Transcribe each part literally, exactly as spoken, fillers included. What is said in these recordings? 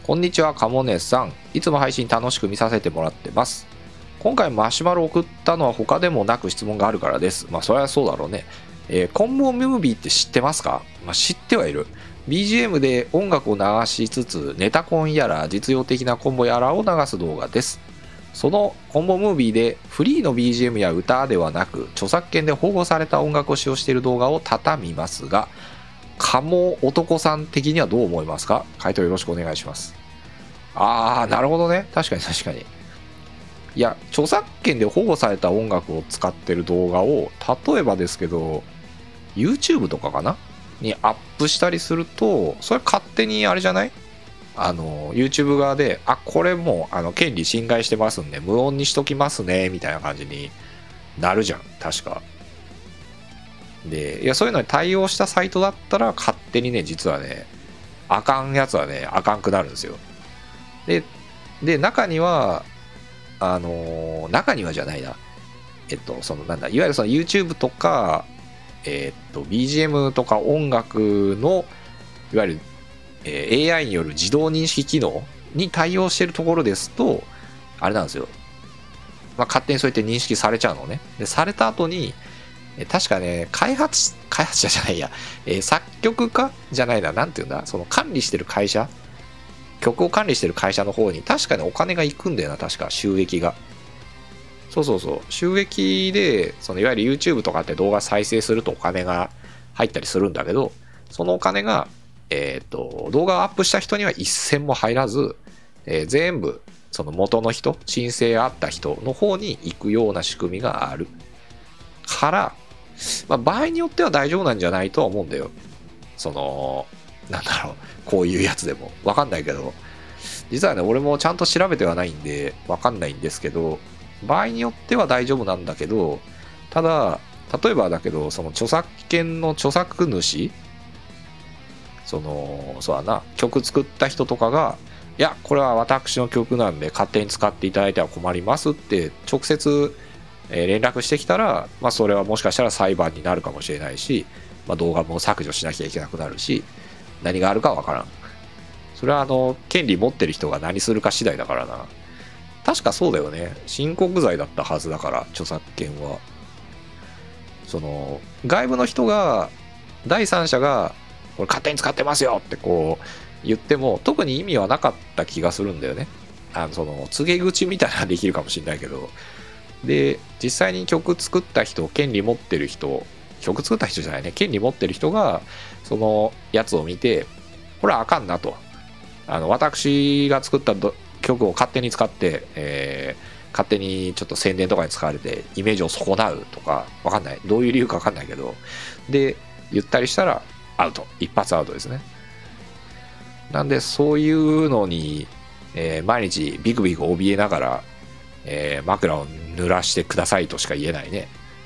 こんにちは、かもねさん。いつも配信楽しく見させてもらってます。今回マシュマロ送ったのは他でもなく質問があるからです。まあそれはそうだろうね。えー、コンボムービーって知ってますか？まあ知ってはいる。ビージーエム で音楽を流しつつ、ネタコンやら実用的なコンボやらを流す動画です。そのコンボムービーでフリーの ビージーエム や歌ではなく、著作権で保護された音楽を使用している動画を多々見ますが、カモ男さん的にはどう思いますか？回答よろしくお願いします。あー、なるほどね。確かに確かに。いや、著作権で保護された音楽を使ってる動画を、例えばですけど、YouTube とかかなにアップしたりすると、それ勝手にあれじゃない？あの、YouTube 側で、あ、これもう、あの、権利侵害してますんで、無音にしときますね、みたいな感じになるじゃん。確か。で、いや、そういうのに対応したサイトだったら、勝手にね、実はね、あかんやつはね、あかんくなるんですよ。で、で、中には、あのー、中にはじゃないな。えっと、その、なんだ、いわゆるその YouTube とか、えっと、ビージーエム とか音楽の、いわゆる、えー、エーアイ による自動認識機能に対応しているところですと、あれなんですよ。まあ、勝手にそうやって認識されちゃうのね。で、された後に、確かね、開発、開発者じゃないや、えー、作曲家じゃないな、なんていうんだ、その管理してる会社、曲を管理してる会社の方に確かにお金が行くんだよな、確か収益が。そうそうそう、収益で、そのいわゆる YouTube とかって動画再生するとお金が入ったりするんだけど、そのお金が、えっと、動画をアップした人には一銭も入らず、えー、全部、その元の人、申請あった人の方に行くような仕組みがある。から、まあ、場合によっては大丈夫なんじゃないとは思うんだよ。その、なんだろう、こういうやつでも。わかんないけど、実はね、俺もちゃんと調べてはないんで、わかんないんですけど、場合によっては大丈夫なんだけど、ただ、例えばだけど、その著作権の著作主、その、そうだな、曲作った人とかが、いや、これは私の曲なんで勝手に使っていただいては困りますって、直接、えー、連絡してきたら、まあ、それはもしかしたら裁判になるかもしれないし、まあ、動画も削除しなきゃいけなくなるし、何があるかわからん。それはあの権利持ってる人が何するか次第だからな。確かそうだよね。申告罪だったはずだから、著作権は。その外部の人が、第三者がこれ勝手に使ってますよってこう言っても特に意味はなかった気がするんだよね。あのその告げ口みたいなのできるかもしれないけど、で実際に曲作った人、権利持ってる人、曲作った人じゃないね、権利持ってる人がそのやつを見て、これはあかんなと、あの私が作った曲を勝手に使って、えー、勝手にちょっと宣伝とかに使われてイメージを損なうとか、わかんない、どういう理由かわかんないけど、で言ったりしたらアウト、一発アウトですね。なんでそういうのに、えー、毎日ビクビク怯えながら、えー、枕を濡らしてくださいとしか言えないね。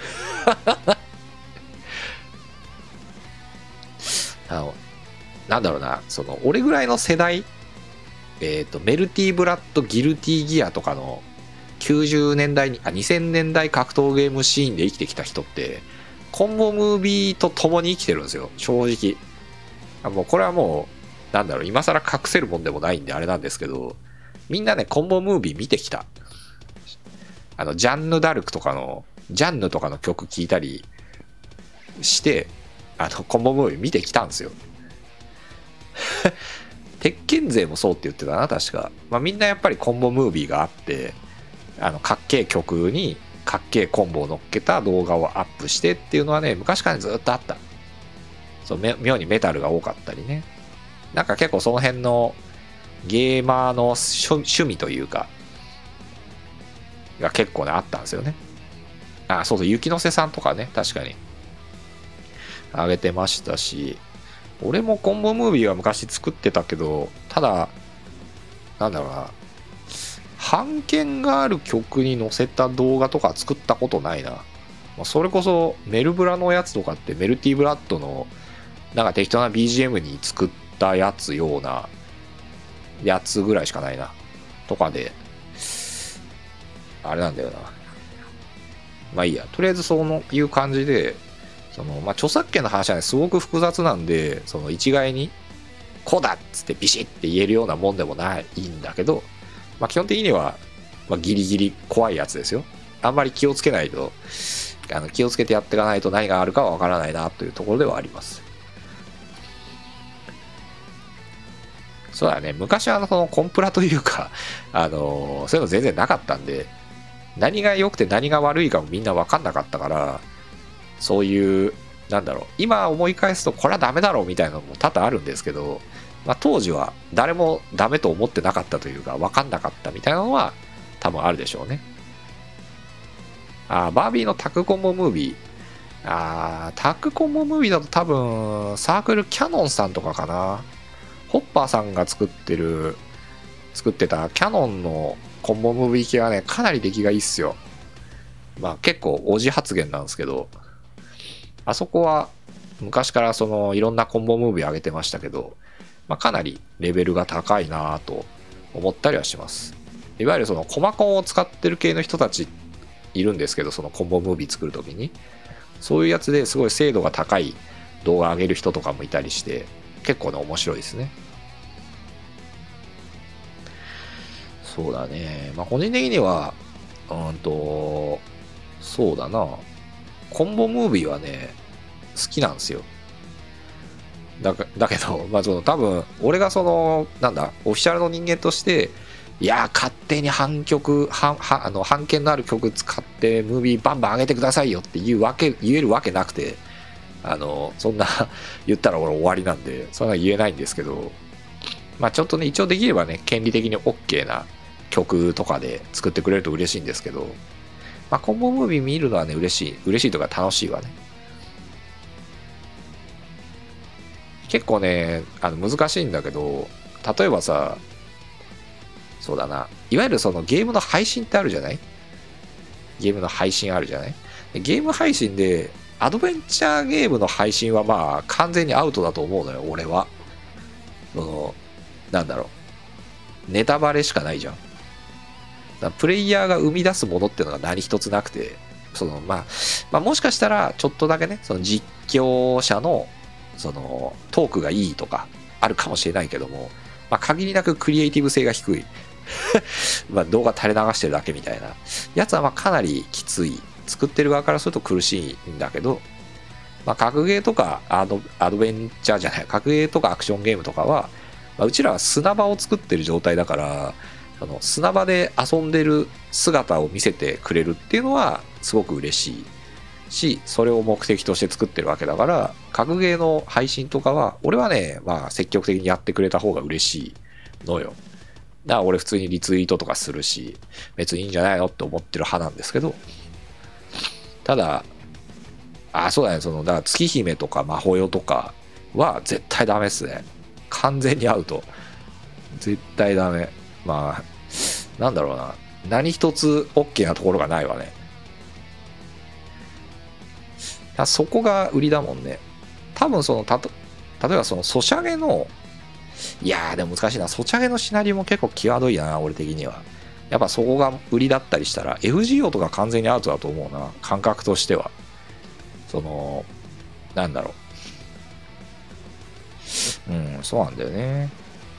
あのなんだろうな、その俺ぐらいの世代、えっとメルティーブラッド、ギルティギアとかのきゅうじゅうねんだいに、あ、にせんねんだい格闘ゲームシーンで生きてきた人ってコンボムービーと共に生きてるんですよ、正直。あ、もうこれはもうなんだろう、今更隠せるもんでもないんであれなんですけど、みんなねコンボムービー見てきた。あのジャンヌ・ダルクとかのジャンヌとかの曲聴いたりして、あのコンボムービー見てきたんですよ。鉄拳勢もそうって言ってたな、確か。まあ、みんなやっぱりコンボムービーがあって、あのかっけえ曲にかっけえコンボを乗っけた動画をアップしてっていうのはね、昔からずっとあった。そう、妙にメタルが多かったりね。なんか結構その辺のゲーマーの趣味というかが結構ねあったんですよね。あ、そうそう、雪の瀬さんとかね、確かに上げてましたし、俺もコンボムービーは昔作ってたけど、ただなんだろうな、版権がある曲に載せた動画とか作ったことないな。それこそメルブラのやつとかってメルティブラッドのなんか適当な ビージーエム に作ったやつようなやつぐらいしかないなとかで、あれなんだよな。まあいいや、とりあえずそういう感じで、そのまあ著作権の話はねすごく複雑なんで、その一概にこうだっつってビシッって言えるようなもんでもないんだけど、まあ、基本的には、まあ、ギリギリ怖いやつですよ。あんまり気をつけないと、あの気をつけてやっていかないと何があるかはわからないなというところではあります。そうだね、昔はそのコンプラというか、あのそういうの全然なかったんで、何が良くて何が悪いかもみんな分かんなかったから、そういう、なんだろう、今思い返すとこれはダメだろうみたいなのも多々あるんですけど、まあ、当時は誰もダメと思ってなかったというか分かんなかったみたいなのは多分あるでしょうね。あ、バービーのタクコンボムービー。あ、タクコンボムービーだと多分サークルキャノンさんとかかな。ホッパーさんが作ってる作ってたキャノンのコンボムービー系はね、かなり出来がいいっすよ。まあ結構おじ発言なんですけど、あそこは昔からそのいろんなコンボムービー上げてましたけど、まあ、かなりレベルが高いなぁと思ったりはします。いわゆるそのコマコンを使ってる系の人たちいるんですけど、そのコンボムービー作るときにそういうやつですごい精度が高い動画上げる人とかもいたりして、結構ね面白いですね。そうだね、まあ個人的にはうんとそうだな、コンボムービーはね好きなんですよ。だだけど、まあ、その多分俺がそのなんだオフィシャルの人間として、いや勝手に半曲半はあの版権のある曲使ってムービーバンバン上げてくださいよっていうわけ言えるわけなくて、あのそんな言ったら俺終わりなんでそんな言えないんですけど、まあちょっとね一応できればね権利的に OK な曲とかで作ってくれると嬉しいんですけど、まあコンボムービー見るのはね嬉しい嬉しいとか楽しいわね。結構ねあの難しいんだけど、例えばさ、そうだな、いわゆるそのゲームの配信ってあるじゃない、ゲームの配信あるじゃない、ゲーム配信でアドベンチャーゲームの配信はまあ完全にアウトだと思うのよ俺は。そのなんだろう、ネタバレしかないじゃん。だプレイヤーが生み出すものっていうのが何一つなくて、その、まあ、まあもしかしたらちょっとだけねその実況者のそのトークがいいとかあるかもしれないけども、まあ、限りなくクリエイティブ性が低いまあ動画垂れ流してるだけみたいなやつはまあかなりきつい、作ってる側からすると苦しいんだけど、まあ、格ゲーとかアドアドベンチャーじゃない格ゲーとかアクションゲームとかは、まあ、うちらは砂場を作ってる状態だから、あの砂場で遊んでる姿を見せてくれるっていうのはすごく嬉しいし、それを目的として作ってるわけだから、格ゲーの配信とかは俺はねまあ積極的にやってくれた方が嬉しいのよ。だから俺普通にリツイートとかするし別にいいんじゃないのって思ってる派なんですけど、ただあそうだね、そのだから月姫とか魔法よとかは絶対ダメっすね。完全にアウト、絶対ダメ。まあなんだろうな、何一つ OK なところがないわね。そこが売りだもんね。多分そのたと例えばそのソシャゲの、いやーでも難しいな、ソシャゲのシナリオも結構際どいな俺的には。やっぱそこが売りだったりしたら エフジーオー とか完全にアウトだと思うな、感覚としては。そのなんだろう、うんそうなんだよね。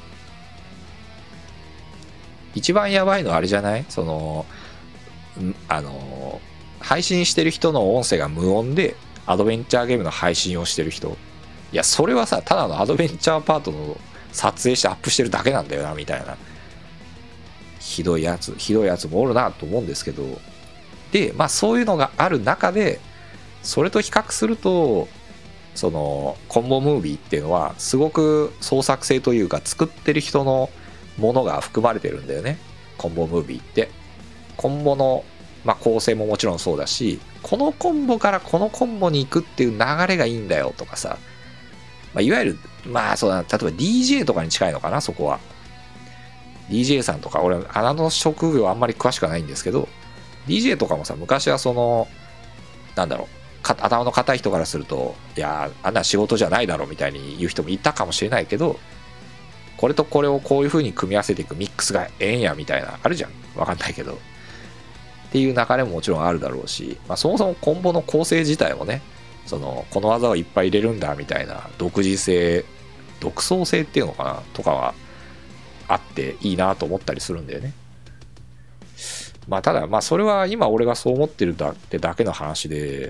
一番やばいのはあれじゃない、そのあの配信してる人の音声が無音でアドベンチャーゲームの配信をしてる人、いやそれはさただのアドベンチャーパートの撮影してアップしてるだけなんだよなみたいな、ひどいやつひどいやつもおるなと思うんですけど、でまあそういうのがある中でそれと比較するとそのコンボムービーっていうのはすごく創作性というか作ってる人のものが含まれてるんだよね。コンボムービーってコンボの、まあ、構成ももちろんそうだし、このコンボからこのコンボに行くっていう流れがいいんだよとかさ、まあ、いわゆるまあそうだな、例えば ディージェー とかに近いのかな、そこは ディージェー さんとか、俺あの職業あんまり詳しくはないんですけど ディージェー とかもさ昔はそのなんだろう頭の固い人からするといやあんな仕事じゃないだろみたいに言う人もいたかもしれないけど、これとこれをこういう風に組み合わせていくミックスがええんやみたいなあるじゃん、わかんないけどっていう流れももちろんあるだろうし、まあ、そもそもコンボの構成自体もね、そのこの技をいっぱい入れるんだみたいな独自性独創性っていうのかなとかはあっていいなと思ったりするんだよね。まあただまあそれは今俺がそう思ってるだってだけの話で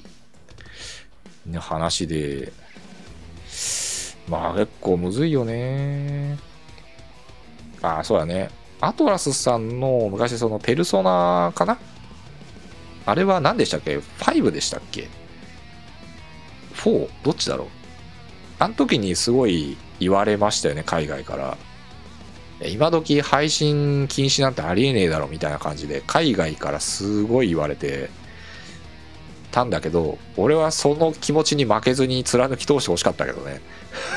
ね話でまあ結構むずいよね。ああそうだね、アトラスさんの昔そのペルソナかな、あれは何でしたっけ、ファイブでしたっけ、フォーどっちだろう。あの時にすごい言われましたよね、海外から。今時配信禁止なんてありえねえだろみたいな感じで海外からすごい言われてたんだけど、俺はその気持ちに負けずに貫き通してほしかったけどね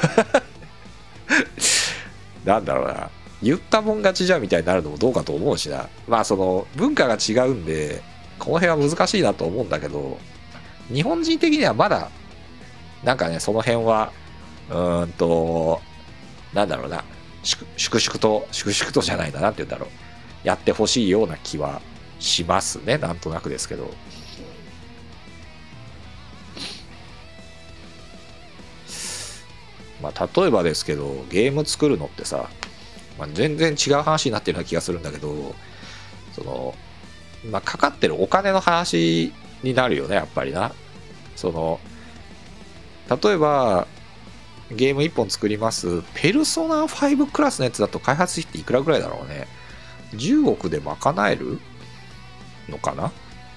なんだろうな、言ったもん勝ちじゃみたいになるのもどうかと思うしな。まあその文化が違うんでこの辺は難しいなと思うんだけど、日本人的にはまだなんかねその辺はうーんとなんだろうな、粛々と粛々とじゃないな、なんて言うんだろう、やってほしいような気はしますね、なんとなくですけど。まあ例えばですけどゲーム作るのってさ、まあ、全然違う話になってるような気がするんだけど、そのまあかかってるお金の話になるよね、やっぱりな。その例えばゲームいっぽん作ります。ペルソナファイブクラスのやつだと開発費っていくらぐらいだろうね。じゅうおくで賄えるのかな。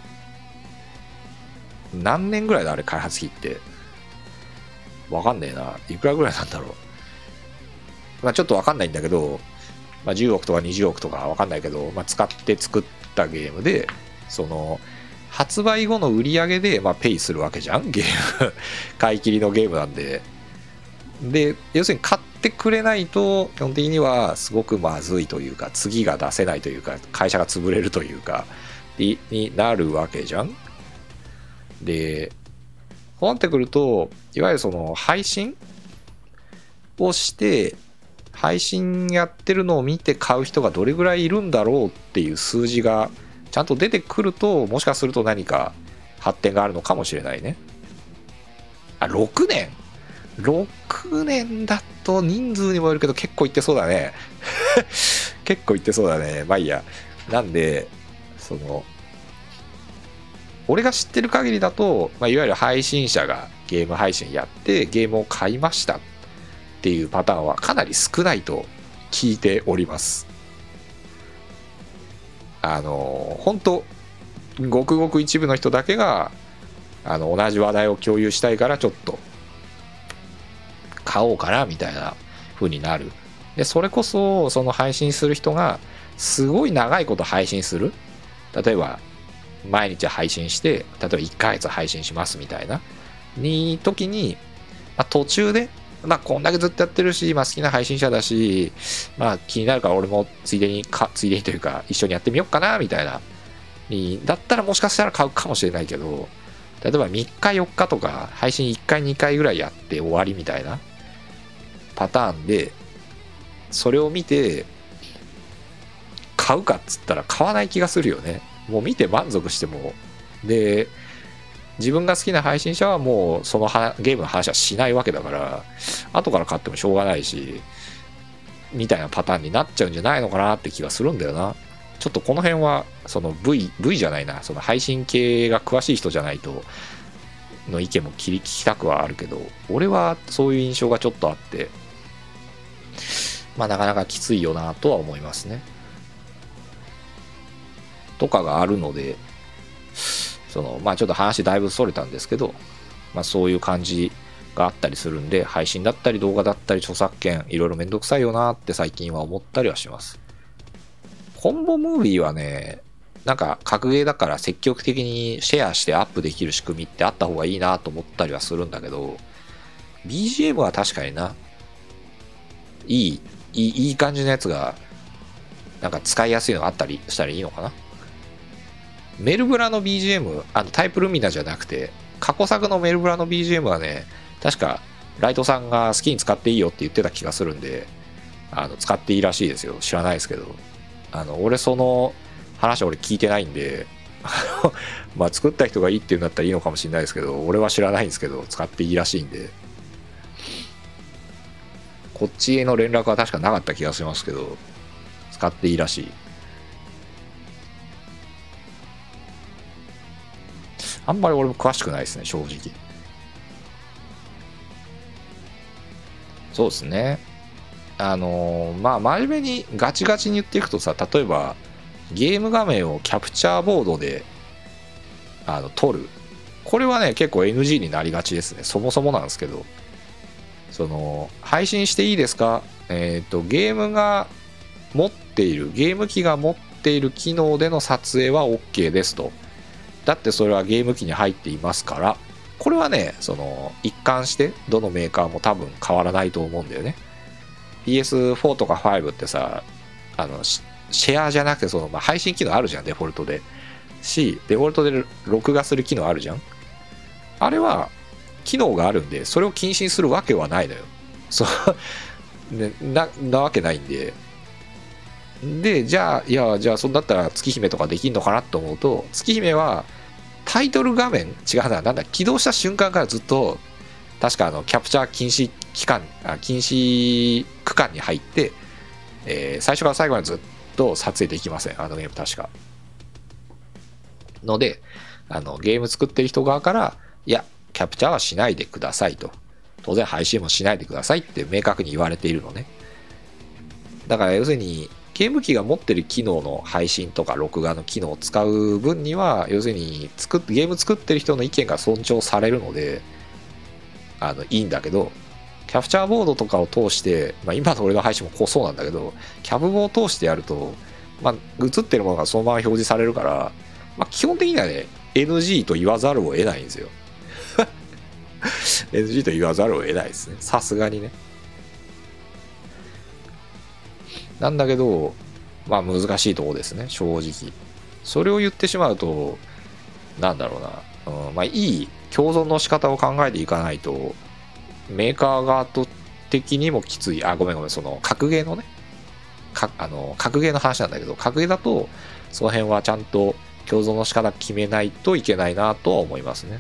何年ぐらいだあれ開発費って。わかんねえな。いくらぐらいなんだろう。まあちょっとわかんないんだけど、まあじゅうおくとかにじゅうおくとかわかんないけど、まあ使って作ったゲームで、その、発売後の売り上げで、まあペイするわけじゃんゲーム。買い切りのゲームなんで。で要するに買ってくれないと基本的にはすごくまずいというか、次が出せないというか、会社が潰れるというかになるわけじゃん。でこうなってくると、いわゆるその配信をして配信やってるのを見て買う人がどれぐらいいるんだろうっていう数字がちゃんと出てくると、もしかすると何か発展があるのかもしれないね。あ、ろくねんろくねんだと人数にもよるけど結構いってそうだね結構いってそうだね。まあいいや。なんでその俺が知ってる限りだと、まあ、いわゆる配信者がゲーム配信やってゲームを買いましたっていうパターンはかなり少ないと聞いております。あの本当ごくごく一部の人だけがあの同じ話題を共有したいからちょっと買おうかなみたいな風になる。でそれこそその配信する人がすごい長いこと配信する、例えば毎日配信して例えばいっかげつ配信しますみたいなに時に、まあ、途中でまあこんだけずっとやってるし、まあ、好きな配信者だし、まあ気になるから俺もついでにかついでにというか一緒にやってみようかなみたいなにだったらもしかしたら買うかもしれないけど、例えばみっかよっかとか配信いっかいにかいぐらいやって終わりみたいなパターンでそれを見て買うかっつったら買わない気がするよね。もう見て満足してもで自分が好きな配信者はもうそのゲームの話はしないわけだから後から買ってもしょうがないしみたいなパターンになっちゃうんじゃないのかなって気がするんだよな。ちょっとこの辺はその V, V じゃないな、その配信系が詳しい人じゃないとの意見も聞きたくはあるけど、俺はそういう印象がちょっとあって、まあなかなかきついよなとは思いますね。とかがあるので、そのまあちょっと話だいぶそれたんですけど、まあそういう感じがあったりするんで、配信だったり動画だったり著作権いろいろめんどくさいよなって最近は思ったりはします。コンボムービーはね、なんか格ゲーだから積極的にシェアしてアップできる仕組みってあった方がいいなと思ったりはするんだけど、 ビージーエム は確かにないいいいいい感じのやつがなんか使いやすいのがあったりしたらいいのかな。メルブラの ビージーエム、あのタイプルミナじゃなくて過去作のメルブラの ビージーエム はね、確かライトさんが好きに使っていいよって言ってた気がするんで、あの使っていいらしいですよ。知らないですけど、あの俺その話俺聞いてないんでまあ作った人がいいっていうんだったらいいのかもしれないですけど、俺は知らないんですけど使っていいらしいんで、 こっちへの連絡は確かなかった気がしますけど、使っていいらしい。あんまり俺も詳しくないですね、正直。そうですね。あのーまあ真面目にガチガチに言っていくとさ、例えばゲーム画面をキャプチャーボードであの撮る、これはね結構 エヌジー になりがちですね。そもそもなんですけど、その配信していいですか、えっとゲームが持っているゲーム機が持っている機能での撮影は OK ですと。だってそれはゲーム機に入っていますから、これはねその一貫してどのメーカーも多分変わらないと思うんだよね。 ピーエスフォー とかファイブってさ、あのシェアじゃなくてその、まあ、配信機能あるじゃん、デフォルトでし、デフォルトで録画する機能あるじゃん。あれは機能があるんでそれを禁止にするわけはないのよ。そうね、ななわけないんで。でじゃあいやじゃあそんだったら月姫とかできんのかなと思うと、月姫はタイトル画面違うな、なんだ、起動した瞬間からずっと確かあのキャプチャー禁止期間あ禁止区間に入って、えー、最初から最後までずっと撮影できません、あのゲーム確か。のであのゲーム作ってる人側からいやキャプチャーはしないでくださいと、当然配信もしないでくださいって明確に言われているのね。だから要するにゲーム機が持ってる機能の配信とか録画の機能を使う分には要するに作っゲーム作ってる人の意見が尊重されるのであのいいんだけど、キャプチャーボードとかを通して、まあ、今の俺の配信もこうそうなんだけど、キャブボを通してやると、まあ、映ってるものがそのまま表示されるから、まあ、基本的にはね エヌジー と言わざるを得ないんですよエヌジー と言わざるを得ないですね、さすがにね。なんだけどまあ難しいところですね、正直。それを言ってしまうとなんだろうな、うん、まあいい共存の仕方を考えていかないとメーカー側と的にもきつい。あごめんごめん、その格ゲーのねかあの格ゲーの話なんだけど、格ゲーだとその辺はちゃんと共存の仕方決めないといけないなとは思いますね。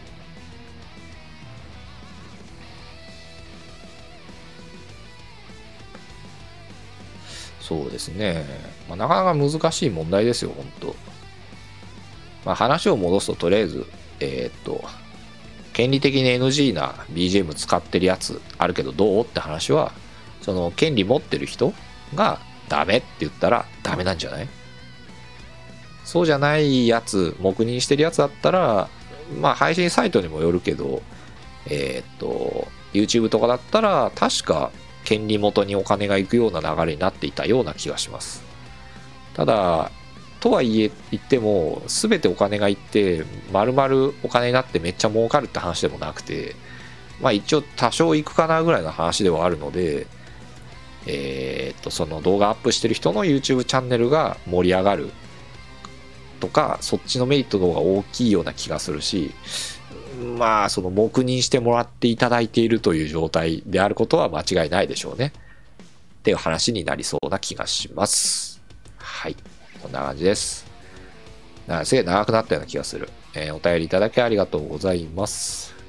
そうですね、まあ、なかなか難しい問題ですよ本当。まあ、話を戻すととりあえずえー、っと権利的に エヌジー な ビージーエム 使ってるやつあるけどどうって話は、その権利持ってる人がダメって言ったらダメなんじゃない？そうじゃないやつ、黙認してるやつだったら、まあ配信サイトにもよるけど、えー、っと YouTube とかだったら確か権利元にお金が行くような流れになっていたような気がします。ただとはいえ言っても全てお金がいって丸々お金になってめっちゃ儲かるって話でもなくて、まあ一応多少いくかなぐらいの話ではあるので、えー、っとその動画アップしてる人の YouTube チャンネルが盛り上がるとか、そっちのメリットの方が大きいような気がするし、まあその黙認してもらっていただいているという状態であることは間違いないでしょうねっていう話になりそうな気がします。はい、こんな感じです。なすげえ長くなったような気がする。えー、お便りいただきありがとうございます。